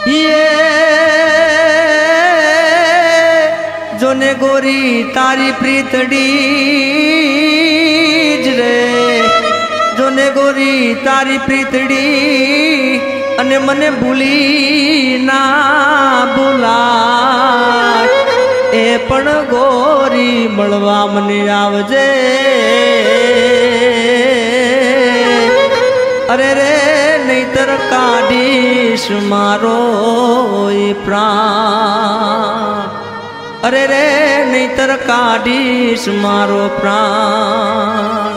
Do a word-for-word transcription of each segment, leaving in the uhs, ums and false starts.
ये जोने गोरी तारी प्रीतड़ी रे जोने गोरी तारी प्रीतड़ी अने मने भूली ना भूला ए पण गोरी मळवा मने आवजे अरे रे नहीतर काढीश मारो प्राण अरे रे नहीतर काढीश मारो प्राण।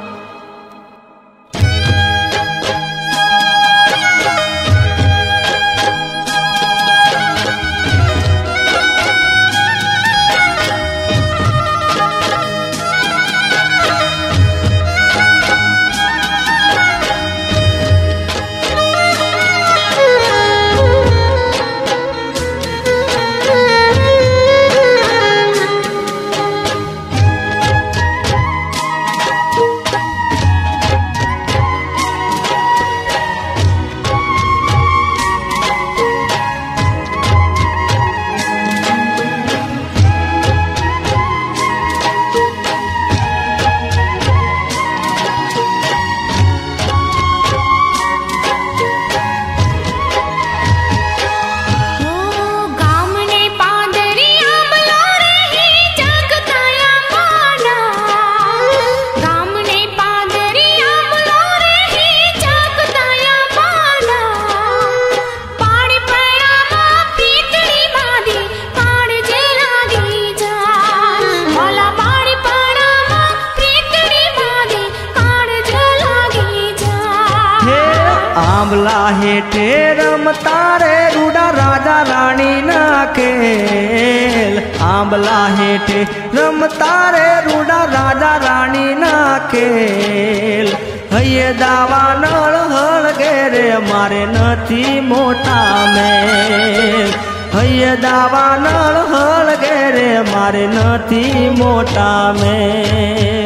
आंबला हेठे रमता रे रूडा राजा रानी ना खेल आंबला हेठे रमता रे रूडा राजा रानी ना खेल हये दावा नळ हळ गेरे मारे नथी मोटा मेल हये दावा नळ हळ गेरे मारे नथी मोटा मेल।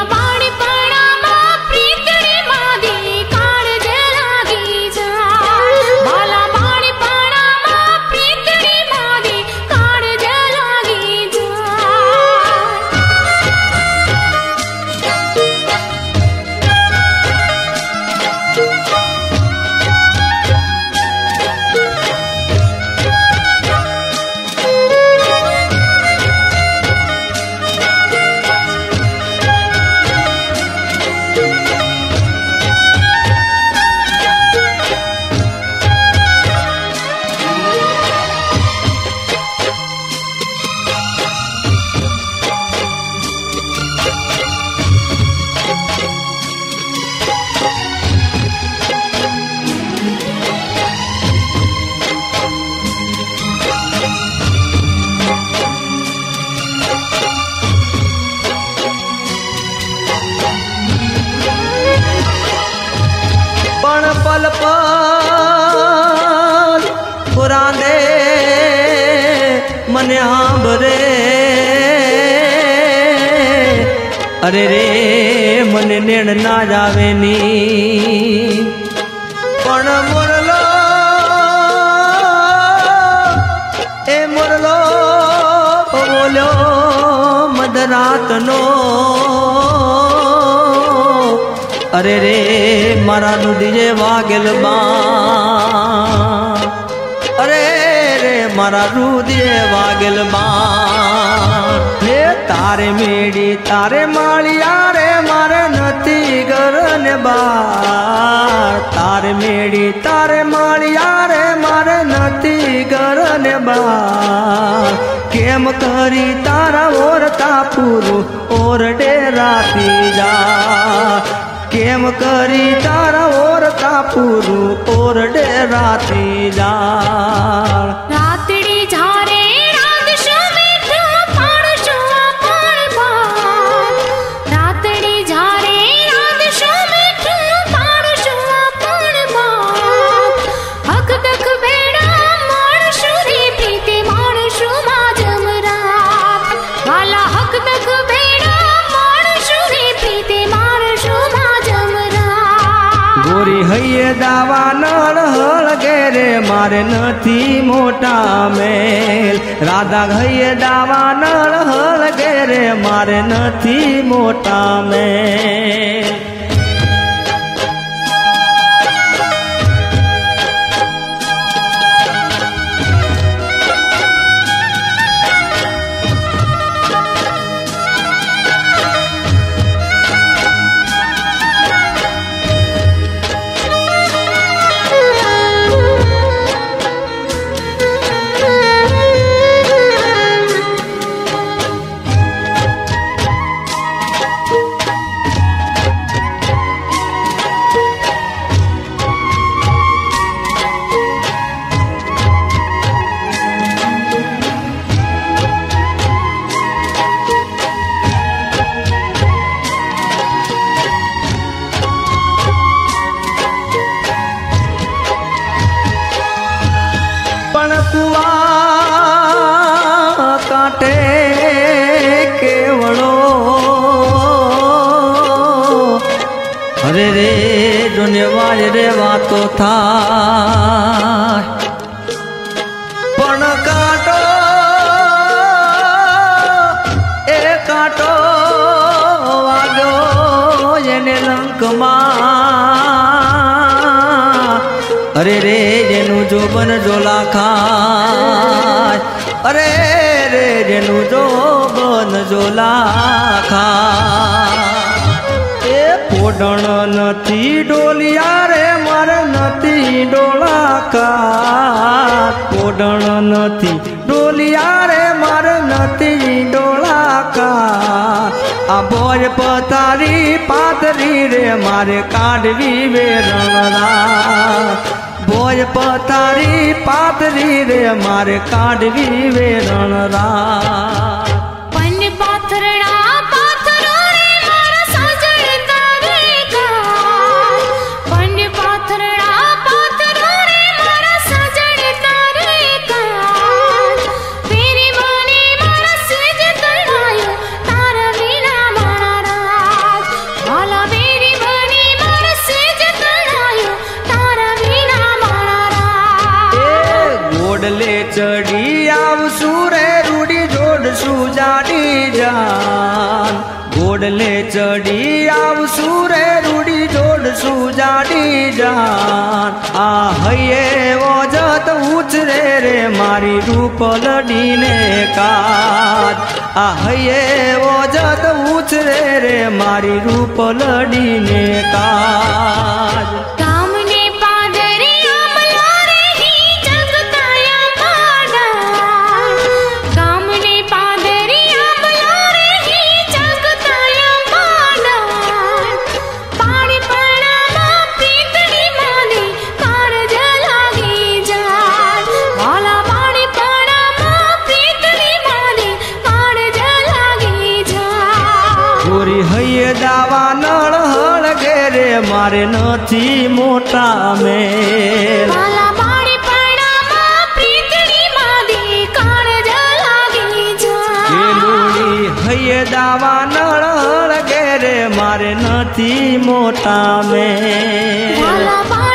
पल पल पुराने मन आंबरे अरे रे मन नेण ना जावे नी पण मुरलो ए मुरलो बोलो मधरात नो अरे रे मारा रुदिये वागेल बाण अरे रे मारा रुदिये वागेल बाण हे तारे मेड़ी तारे मालिया रे मारे नथी गरने बार तारे मेड़ी तारे मालिया रे मारे नथी गरने बार केम करी तारा ओरता पूरू और डेरा थी जा केम करी तारा ओरता पूरू और डेरा थी जा। रातड़ी झारे रात शुमित पाण शुआ पाण बार रातड़ी झारे रात शुमित पाण शुआ पाण बार हक तक बेड़ा माण शुरी प्रीते माण शुमा जमरा वाला हक तक बेड़ा माण शुरी प्रीते माण शुमा जमरा गोरी हये दावा नळ हळ गेरे મારે નથી મોટા મેલ રાધા ગઈએ દાવા નળ હળગે રે મારે નથી મોટા મેલ काटे केवड़ो अरे रे दुनियावाज रे वातो था पण काटो ए काटो वागो जेने लंक अरे रे जेनु जो बन जोला खाय अरे रे जेनु जो बन जोला खाय ए पोडण नथी डोलिया रे मारे नथी डोला खाय पोडण नथी डोलिया रे मारे नथी डोला खाय आ बोज पतारी पातरी रे मारे काढवी वेरणा बोज पतारी पातरी रे मारे काढवी वेरणा पन पाथरड़ा पाथरो रे मारा साजणता रे का पन पाथरड़ा पाथरो रे मारा साजणता रे का तेरी माने मारा सेज तड़ायो तारा वीणा मारा राज वाला मेरी माने मारा सेज तड़ायो तारा वीणा मारा राज गोडले चढ़ी आव सूरे रूडी जोड़ सुजाड़ी जान गोडले चढ़ी आव सूरे रूडी जोड़ सुजाड़ी जान आ हये वजत उचरे रे मारी रूपलडी ने काज आ हये वजत उचरे रे मारी रूपलडी ने काज कामने पादरी आमला रे ही जगताया माडा कामने पादरी आमला रे ही जगताया माडा पाणी पणामा पीतड़ी माने कारज लागी जान वाला पाणी पणामा पीतड़ी माने कारज लागी जान गोरी हये दावा नळ हळगे रे मारे नथी मोटा मेल वाला पाणी पणामा पीतड़ी माने कारज लागी जान लोड़ी हये दावा नळ हळगे रे मारे नथी मोटा मेल वाला